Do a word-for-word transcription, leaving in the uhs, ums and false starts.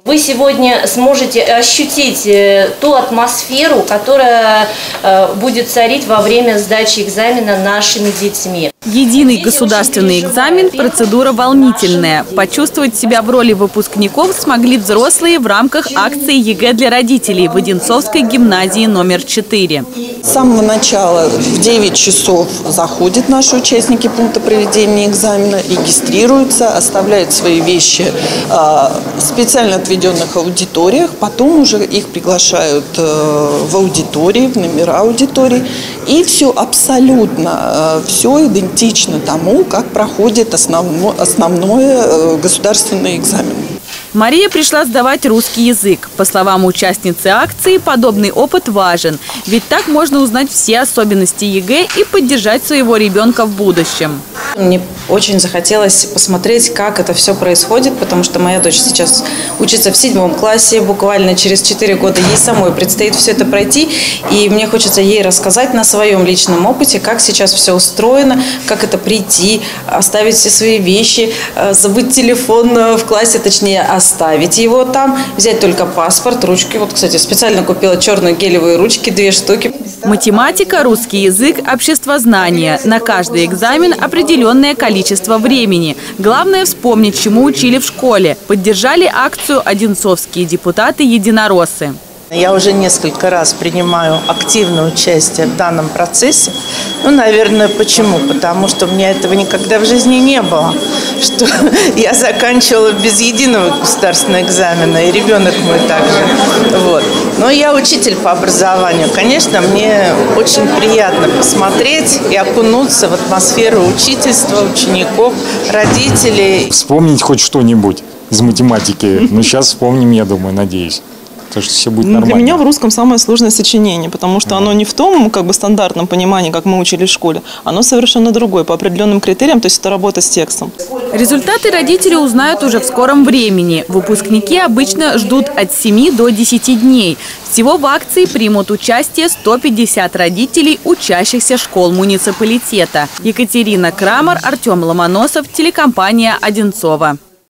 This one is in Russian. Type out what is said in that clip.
Вы сегодня сможете ощутить ту атмосферу, которая будет царить во время сдачи экзамена нашими детьми. Единый государственный экзамен – процедура волнительная. Почувствовать себя в роли выпускников смогли взрослые в рамках акции ЕГЭ для родителей в Одинцовской гимназии номер четыре. С самого начала в девять часов заходят наши участники пункта проведения экзамена, регистрируются, оставляют свои вещи в специально отведенных аудиториях. Потом уже их приглашают в аудитории, в номера аудиторий. И все абсолютно, все идентично тому, как проходит основной, основной государственный экзамен. Мария пришла сдавать русский язык. По словам участницы акции, подобный опыт важен. Ведь так можно узнать все особенности ЕГЭ и поддержать своего ребенка в будущем. Мне очень захотелось посмотреть, как это все происходит, потому что моя дочь сейчас учится в седьмом классе, буквально через четыре года ей самой предстоит все это пройти. И мне хочется ей рассказать на своем личном опыте, как сейчас все устроено, как это прийти, оставить все свои вещи, забыть телефон в классе, точнее оставить его там, взять только паспорт, ручки. Вот, кстати, специально купила черные гелевые ручки, две штуки. Математика, русский язык, обществознание. На каждый экзамен определенное количество времени. Главное вспомнить, чему учили в школе. Поддержали акцию одинцовские депутаты-единороссы. Я уже несколько раз принимаю активное участие в данном процессе. Ну, наверное, почему? Потому что у меня этого никогда в жизни не было. Что я заканчивала без единого государственного экзамена, и ребенок мой также. Вот. Но я учитель по образованию. Конечно, мне очень приятно посмотреть и окунуться в атмосферу учительства, учеников, родителей. Вспомнить хоть что-нибудь из математики. Ну, сейчас вспомним, я думаю, надеюсь. Что все будет нормально. Для меня в русском самое сложное сочинение, потому что оно не в том как бы стандартном понимании, как мы учили в школе, оно совершенно другое, по определенным критериям, то есть это работа с текстом. Результаты родители узнают уже в скором времени. Выпускники обычно ждут от семи до десяти дней. Всего в акции примут участие сто пятьдесят родителей, учащихся школ муниципалитета. Екатерина Крамер, Артем Ломоносов, телекомпания «Одинцово».